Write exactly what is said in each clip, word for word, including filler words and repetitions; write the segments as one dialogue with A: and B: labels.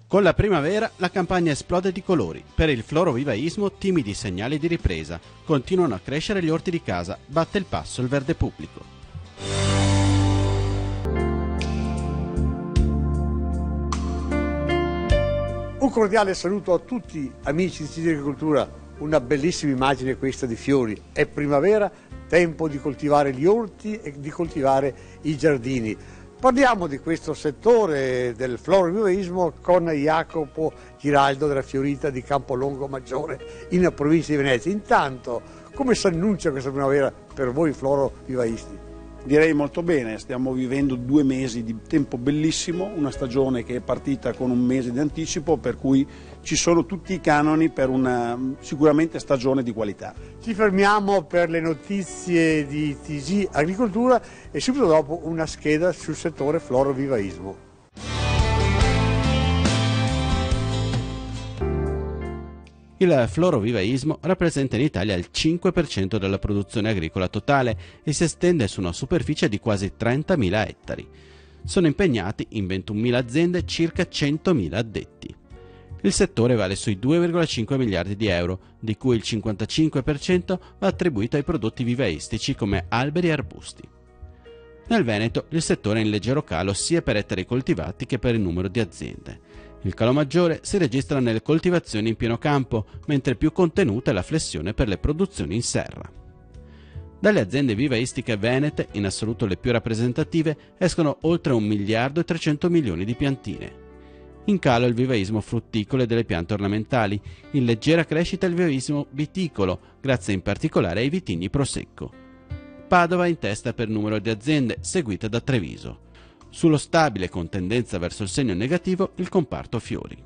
A: Con la primavera la campagna esplode di colori. Per il florovivaismo timidi segnali di ripresa. Continuano a crescere gli orti di casa, batte il passo il verde pubblico.
B: Un cordiale saluto a tutti amici di Città di Agricoltura. Una bellissima immagine questa di fiori. È primavera, tempo di coltivare gli orti e di coltivare i giardini. Parliamo di questo settore del florovivaismo con Jacopo Giraldo della Fiorita di Campolongo Maggiore in provincia di Venezia. Intanto, come si annuncia questa primavera per voi florovivaisti?
C: Direi molto bene, stiamo vivendo due mesi di tempo bellissimo, una stagione che è partita con un mese di anticipo, per cui ci sono tutti i canoni per una sicuramente stagione di qualità.
B: Ci fermiamo per le notizie di T G Agricoltura e subito dopo una scheda sul settore florovivaismo.
A: Il florovivaismo rappresenta in Italia il cinque per cento della produzione agricola totale e si estende su una superficie di quasi trentamila ettari. Sono impegnati in ventunomila aziende circa centomila addetti. Il settore vale sui due virgola cinque miliardi di euro, di cui il cinquantacinque per cento va attribuito ai prodotti vivaistici come alberi e arbusti. Nel Veneto il settore è in leggero calo sia per ettari coltivati che per il numero di aziende. Il calo maggiore si registra nelle coltivazioni in pieno campo, mentre più contenuta è la flessione per le produzioni in serra. Dalle aziende vivaistiche venete, in assoluto le più rappresentative, escono oltre un miliardo e trecento milioni di piantine. In calo il vivaismo frutticolo e delle piante ornamentali, in leggera crescita il vivaismo viticolo, grazie in particolare ai vitigni Prosecco. Padova in testa per numero di aziende, seguita da Treviso. Sullo stabile con tendenza verso il segno negativo il comparto fiori.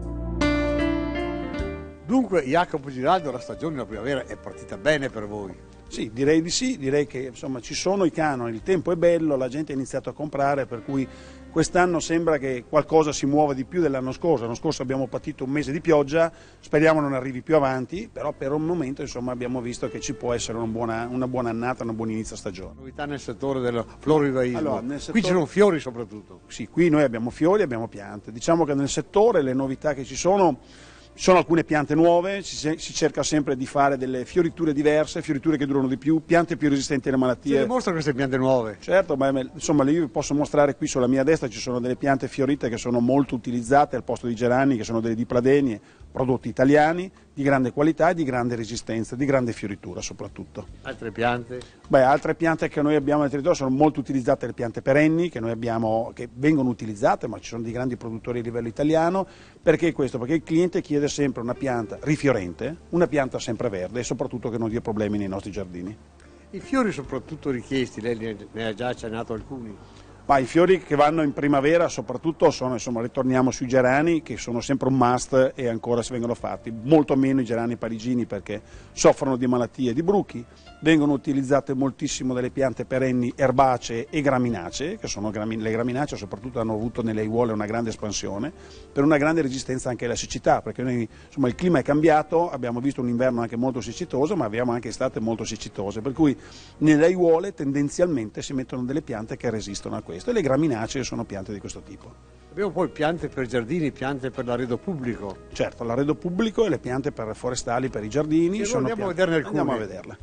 B: Dunque Jacopo Giraldo, la stagione della primavera è partita bene per voi?
C: Sì, direi di sì, direi che insomma ci sono i canoni, il tempo è bello, la gente ha iniziato a comprare, per cui quest'anno sembra che qualcosa si muova di più dell'anno scorso. L'anno scorso abbiamo patito un mese di pioggia, speriamo non arrivi più avanti, però per un momento insomma abbiamo visto che ci può essere una buona, una buona annata, una buona inizio stagione.
B: Novità nel settore del florovivaismo,
C: allora, nel settore...
B: qui ci sono fiori soprattutto.
C: Sì, qui noi abbiamo fiori, abbiamo piante. Diciamo che nel settore le novità che ci sono... Ci sono alcune piante nuove, si, si cerca sempre di fare delle fioriture diverse, fioriture che durano di più, piante più resistenti alle malattie.
B: Si dimostrano queste piante nuove?
C: Certo, ma insomma io vi posso mostrare qui sulla mia destra ci sono delle piante fiorite che sono molto utilizzate al posto di gerani, che sono delle dipladenie, prodotti italiani, di grande qualità e di grande resistenza, di grande fioritura soprattutto.
B: Altre piante?
C: Beh, altre piante che noi abbiamo nel territorio sono molto utilizzate, le piante perenni che noi abbiamo, che vengono utilizzate, ma ci sono dei grandi produttori a livello italiano. Perché questo? Perché il cliente chiede sempre una pianta rifiorente, una pianta sempreverde e soprattutto che non dia problemi nei nostri giardini.
B: I fiori soprattutto richiesti, lei ne ha già accennato alcuni?
C: Ma i fiori che vanno in primavera soprattutto sono, insomma, ritorniamo sui gerani che sono sempre un must e ancora si vengono fatti, molto meno i gerani parigini perché soffrono di malattie e di bruchi, vengono utilizzate moltissimo delle piante perenni erbacee e graminacee, che sono le graminacee soprattutto hanno avuto nelle aiuole una grande espansione, per una grande resistenza anche alla siccità, perché noi, insomma, il clima è cambiato, abbiamo visto un inverno anche molto siccitoso, ma abbiamo anche estate molto siccitose, per cui nelle aiuole tendenzialmente si mettono delle piante che resistono a questo. E le graminacee sono piante di questo tipo.
B: Abbiamo poi piante per giardini, piante per l'arredo pubblico.
C: Certo, l'arredo pubblico e le piante per forestali, per i giardini.
B: E
C: sono
B: andiamo
C: piante...
B: a vederne alcune.
C: Andiamo a vederle.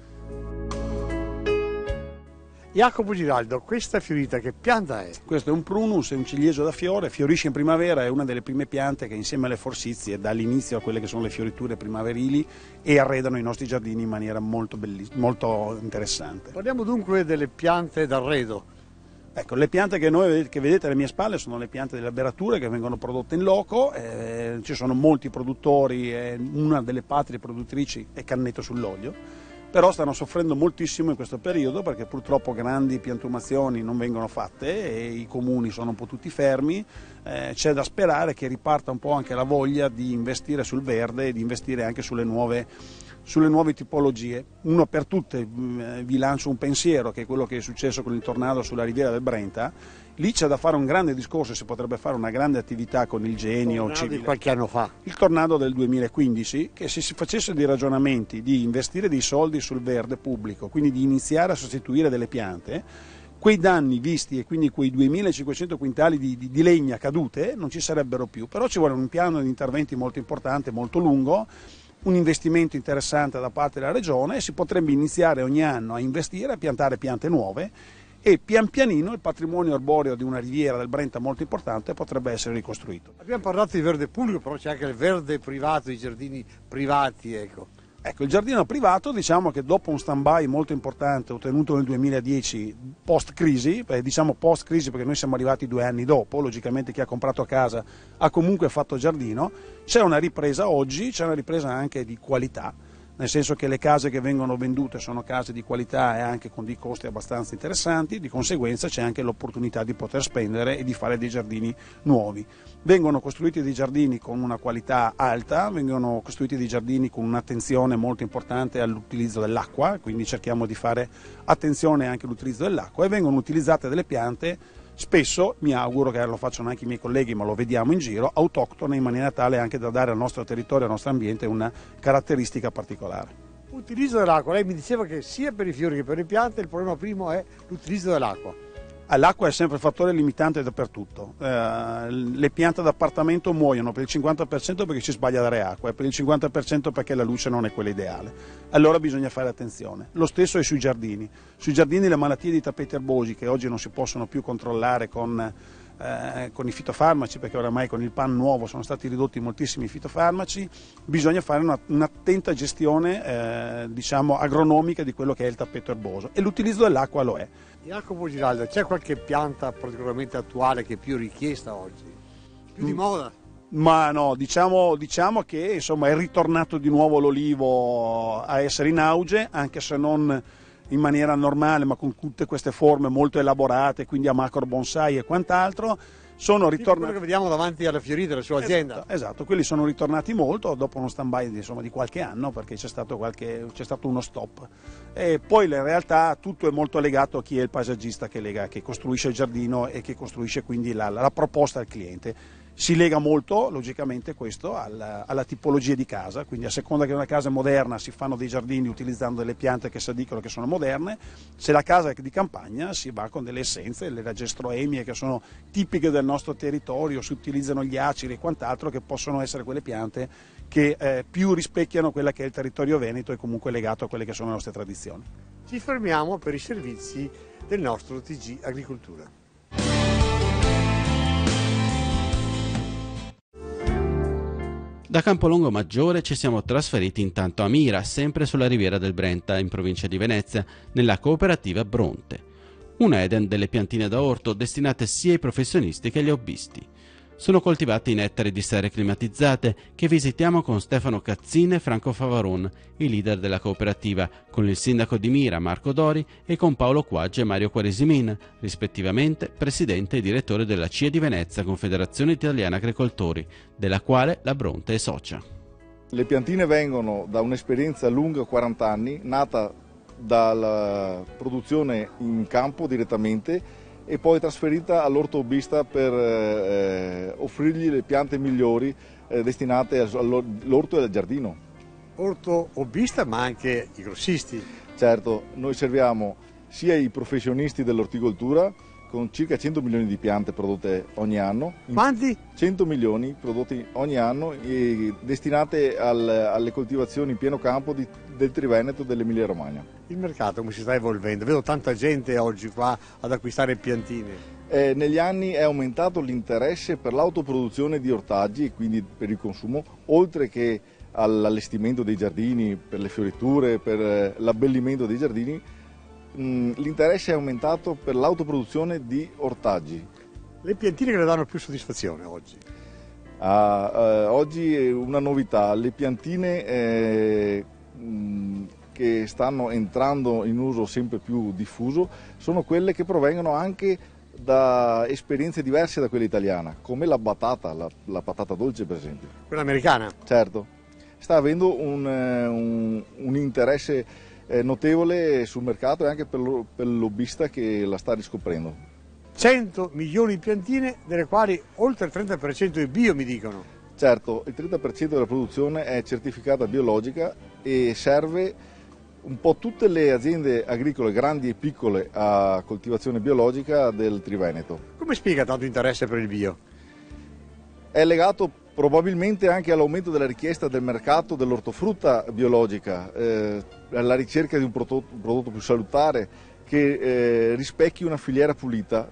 B: Jacopo Giraldo, questa fiorita che pianta è?
C: Questo è un prunus, è un ciliegio da fiore, fiorisce in primavera, è una delle prime piante che insieme alle forsizie dà l'inizio a quelle che sono le fioriture primaverili e arredano i nostri giardini in maniera molto, molto interessante.
B: Parliamo dunque delle piante d'arredo.
C: Ecco, le piante che, noi, che vedete alle mie spalle sono le piante delle alberature che vengono prodotte in loco, eh, ci sono molti produttori, eh, una delle patrie produttrici è Canneto sull'Olio, però stanno soffrendo moltissimo in questo periodo perché purtroppo grandi piantumazioni non vengono fatte e i comuni sono un po' tutti fermi, eh, c'è da sperare che riparta un po' anche la voglia di investire sul verde e di investire anche sulle nuove sulle nuove tipologie. Uno per tutte vi lancio un pensiero che è quello che è successo con il tornado sulla riviera del Brenta. Lì c'è da fare un grande discorso, si potrebbe fare una grande attività con il genio civile.
B: Di qualche anno fa.
C: Il tornado del duemilaquindici, che se si facesse dei ragionamenti di investire dei soldi sul verde pubblico, quindi di iniziare a sostituire delle piante, quei danni visti e quindi quei duemilacinquecento quintali di, di, di legna cadute non ci sarebbero più, però ci vuole un piano di interventi molto importante, molto lungo, un investimento interessante da parte della Regione e si potrebbe iniziare ogni anno a investire, a piantare piante nuove e pian pianino il patrimonio arboreo di una riviera del Brenta molto importante potrebbe essere ricostruito.
B: Abbiamo parlato di verde pubblico, però c'è anche il verde privato, i giardini privati, ecco.
C: Ecco, il giardino privato, diciamo che dopo un stand-by molto importante ottenuto nel duemiladieci post-crisi, eh, diciamo post-crisi perché noi siamo arrivati due anni dopo, logicamente chi ha comprato a casa ha comunque fatto giardino, c'è una ripresa oggi, c'è una ripresa anche di qualità, nel senso che le case che vengono vendute sono case di qualità e anche con dei costi abbastanza interessanti, di conseguenza c'è anche l'opportunità di poter spendere e di fare dei giardini nuovi. Vengono costruiti dei giardini con una qualità alta, vengono costruiti dei giardini con un'attenzione molto importante all'utilizzo dell'acqua, quindi cerchiamo di fare attenzione anche all'utilizzo dell'acqua e vengono utilizzate delle piante, spesso, mi auguro che lo facciano anche i miei colleghi, ma lo vediamo in giro, autoctone in maniera tale anche da dare al nostro territorio, al nostro ambiente una caratteristica particolare.
B: Utilizzo dell'acqua, lei mi diceva che sia per i fiori che per le piante il problema primo è l'utilizzo dell'acqua.
C: L'acqua è sempre il fattore limitante dappertutto, eh, le piante d'appartamento muoiono per il cinquanta per cento perché si sbaglia a dare acqua e per il cinquanta per cento perché la luce non è quella ideale, allora bisogna fare attenzione. Lo stesso è sui giardini, sui giardini le malattie di tappeti erbosi che oggi non si possono più controllare con, eh, con i fitofarmaci perché oramai con il P A N nuovo sono stati ridotti moltissimi fitofarmaci, bisogna fare una, un'attenta gestione eh, diciamo agronomica di quello che è il tappeto erboso e l'utilizzo dell'acqua lo è.
B: Jacopo Giraldo, c'è qualche pianta particolarmente attuale che è più richiesta oggi? Più di mm. moda?
C: Ma no, diciamo, diciamo che insomma, è ritornato di nuovo l'olivo a essere in auge, anche se non in maniera normale, ma con tutte queste forme molto elaborate, quindi a macro bonsai e quant'altro. Sono ritornati...
B: quello che vediamo davanti alla fiorita della sua azienda.
C: Esatto, esatto, quelli sono ritornati molto dopo uno stand-by insomma, di qualche anno perché c'è stato, qualche, c'è stato uno stop. E poi in realtà tutto è molto legato a chi è il paesaggista che, lega, che costruisce il giardino e che costruisce quindi la, la proposta al cliente. Si lega molto, logicamente, questo alla, alla tipologia di casa, quindi a seconda che una casa è moderna si fanno dei giardini utilizzando delle piante che si dicono che sono moderne, se la casa è di campagna si va con delle essenze, le ragestroemie che sono tipiche del nostro territorio, si utilizzano gli acidi e quant'altro che possono essere quelle piante che eh, più rispecchiano quella che è il territorio veneto e comunque legato a quelle che sono le nostre tradizioni.
B: Ci fermiamo per i servizi del nostro T G Agricoltura.
A: Da Campolongo Maggiore ci siamo trasferiti intanto a Mira, sempre sulla riviera del Brenta, in provincia di Venezia, nella cooperativa Bronte. Un Eden delle piantine da orto destinate sia ai professionisti che agli hobbisti. Sono coltivati in ettari di serre climatizzate che visitiamo con Stefano Cazzin e Franco Favaron, i leader della cooperativa, con il sindaco di Mira Marco Dori e con Paolo Quaggi e Mario Quaresimin, rispettivamente presidente e direttore della C I E di Venezia, Confederazione Italiana Agricoltori, della quale la Bronte è socia.
D: Le piantine vengono da un'esperienza lunga quaranta anni, nata dalla produzione in campo direttamente e poi trasferita all'ortohobbista per eh, offrirgli le piante migliori eh, destinate all'orto e al giardino.
B: Orto hobbista ma anche i grossisti.
D: Certo, noi serviamo sia i professionisti dell'orticoltura con circa cento milioni di piante prodotte ogni anno.
B: Quanti?
D: cento milioni prodotti ogni anno e destinate al, alle coltivazioni in pieno campo di, del Triveneto e dell'Emilia Romagna.
B: Il mercato come si sta evolvendo? Vedo tanta gente oggi qua ad acquistare piantine.
D: Eh, negli anni è aumentato l'interesse per l'autoproduzione di ortaggi e quindi per il consumo, oltre che all'allestimento dei giardini, per le fioriture, per l'abbellimento dei giardini. L'interesse è aumentato per l'autoproduzione di ortaggi.
B: Le piantine che le danno più soddisfazione oggi?
D: Ah, eh, oggi è una novità, le piantine eh, mh, che stanno entrando in uso sempre più diffuso sono quelle che provengono anche da esperienze diverse da quella italiana, come la batata, la, la patata dolce per esempio.
B: Quella americana?
D: Certo, sta avendo un, un, un interesse notevole sul mercato e anche per il lobbista che la sta riscoprendo.
B: cento milioni di piantine, delle quali oltre il trenta per cento è bio, mi dicono.
D: Certo, il trenta per cento della produzione è certificata biologica e serve un po' tutte le aziende agricole, grandi e piccole, a coltivazione biologica del Triveneto.
B: Come spiega tanto interesse per il bio?
D: È legato probabilmente anche all'aumento della richiesta del mercato dell'ortofrutta biologica, eh, alla ricerca di un prodotto, un prodotto più salutare che eh, rispecchi una filiera pulita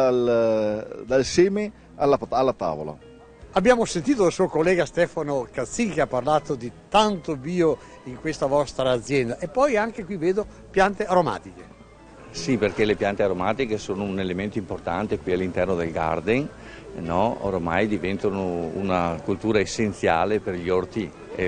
D: dal, dal seme alla, alla tavola.
B: Abbiamo sentito il suo collega Stefano Cazzin che ha parlato di tanto bio in questa vostra azienda e poi anche qui vedo piante aromatiche.
E: Sì, perché le piante aromatiche sono un elemento importante qui all'interno del garden, no? Ormai diventano una cultura essenziale per gli orti.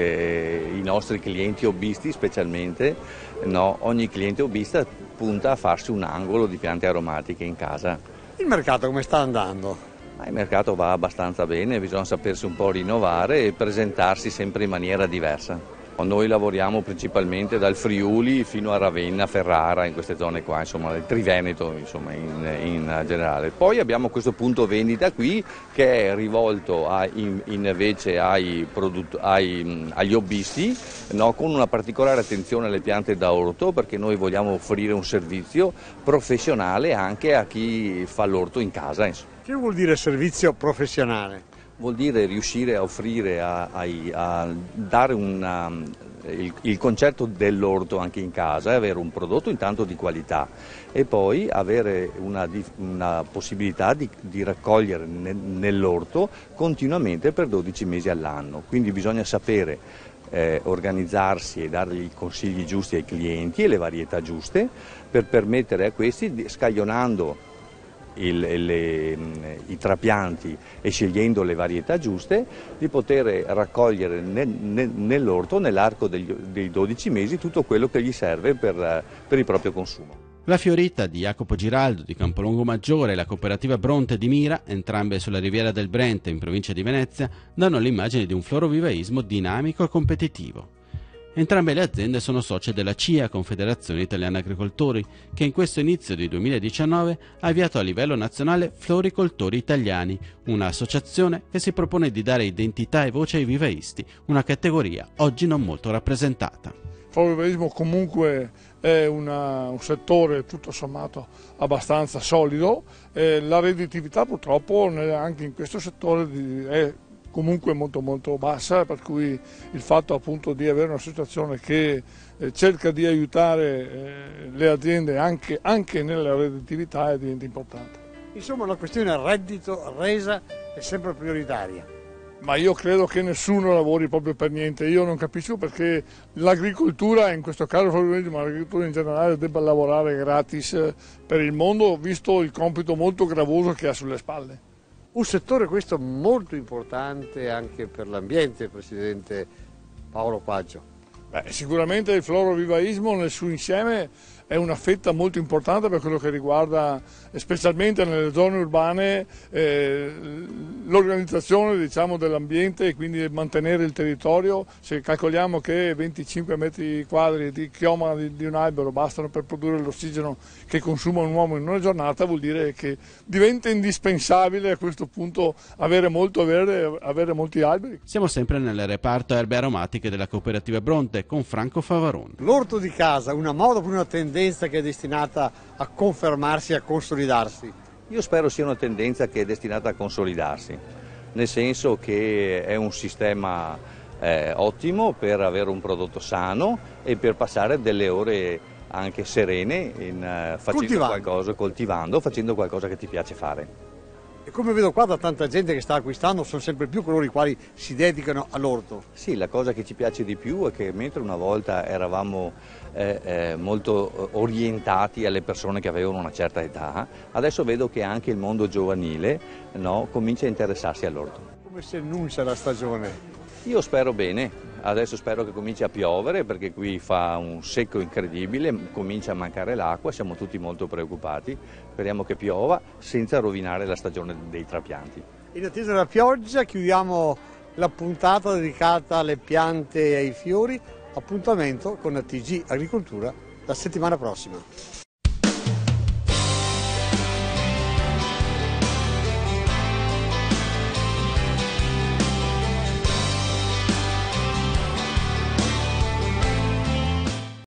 E: Eh, I nostri clienti hobbisti specialmente, no? Ogni cliente hobbista punta a farsi un angolo di piante aromatiche in casa.
B: Il mercato come sta andando?
E: Ma il mercato va abbastanza bene, bisogna sapersi un po' rinnovare e presentarsi sempre in maniera diversa. Noi lavoriamo principalmente dal Friuli fino a Ravenna, Ferrara, in queste zone qua, insomma, il Triveneto insomma, in, in generale. Poi abbiamo questo punto vendita qui che è rivolto a, in, invece ai produtt- ai, agli hobbisti, no? Con una particolare attenzione alle piante da orto, perché noi vogliamo offrire un servizio professionale anche a chi fa l'orto in casa. Insomma.
B: Che vuol dire servizio professionale?
E: Vuol dire riuscire a offrire, a, a, a dare una, il, il concetto dell'orto anche in casa e avere un prodotto intanto di qualità e poi avere una, una possibilità di, di raccogliere ne, nell'orto continuamente per dodici mesi all'anno. Quindi bisogna sapere eh, organizzarsi e dare i consigli giusti ai clienti e le varietà giuste per permettere a questi, scaglionando Il, le, i trapianti e scegliendo le varietà giuste, di poter raccogliere ne, ne, nell'orto nell'arco degli, dei dodici mesi tutto quello che gli serve per, per il proprio consumo.
A: La Fiorita di Jacopo Giraldo di Campolongo Maggiore e la cooperativa Bronte di Mira, entrambe sulla riviera del Brenta in provincia di Venezia, danno l'immagine di un florovivaismo dinamico e competitivo. Entrambe le aziende sono socie della C I A, Confederazione Italiana Agricoltori, che in questo inizio di duemiladiciannove ha avviato a livello nazionale Floricoltori Italiani, un'associazione che si propone di dare identità e voce ai vivaisti, una categoria oggi non molto rappresentata.
F: Il florovivaismo comunque è una, un settore tutto sommato abbastanza solido, eh, la redditività purtroppo anche in questo settore è comunque molto molto bassa, per cui il fatto appunto di avere un'associazione che eh, cerca di aiutare eh, le aziende anche, anche nella redditività diventa importante.
B: Insomma la questione reddito, resa è sempre prioritaria.
F: Ma io credo che nessuno lavori proprio per niente, io non capisco perché l'agricoltura, in questo caso ma l'agricoltura in generale, debba lavorare gratis per il mondo, visto il compito molto gravoso che ha sulle spalle.
B: Un settore questo molto importante anche per l'ambiente, Presidente Paolo Quaggio.
F: Beh, sicuramente il florovivaismo nel suo insieme è una fetta molto importante per quello che riguarda, specialmente nelle zone urbane, eh, l'organizzazione diciamo, dell'ambiente e quindi mantenere il territorio. Se calcoliamo che venticinque metri quadri di chioma di, di un albero bastano per produrre l'ossigeno che consuma un uomo in una giornata, vuol dire che diventa indispensabile a questo punto avere molto verde, avere molti alberi.
A: Siamo sempre nel reparto erbe aromatiche della cooperativa Bronte con Franco Favarone.
B: L'orto di casa, una moda per una tendenza che è destinata a confermarsi e a consolidarsi?
E: Io spero sia una tendenza che è destinata a consolidarsi, nel senso che è un sistema eh, ottimo per avere un prodotto sano e per passare delle ore anche serene in, uh, facendo
B: coltivando.
E: qualcosa, coltivando, facendo qualcosa che ti piace fare.
B: E come vedo qua da tanta gente che sta acquistando sono sempre più coloro i quali si dedicano all'orto.
E: Sì, la cosa che ci piace di più è che mentre una volta eravamo eh, eh, molto orientati alle persone che avevano una certa età, adesso vedo che anche il mondo giovanile no, comincia a interessarsi all'orto.
B: Come si annuncia la stagione?
E: Io spero bene, adesso spero che cominci a piovere perché qui fa un secco incredibile, comincia a mancare l'acqua, siamo tutti molto preoccupati, speriamo che piova senza rovinare la stagione dei trapianti.
B: In attesa della pioggia chiudiamo la puntata dedicata alle piante e ai fiori, appuntamento con la T G Agricoltura la settimana prossima.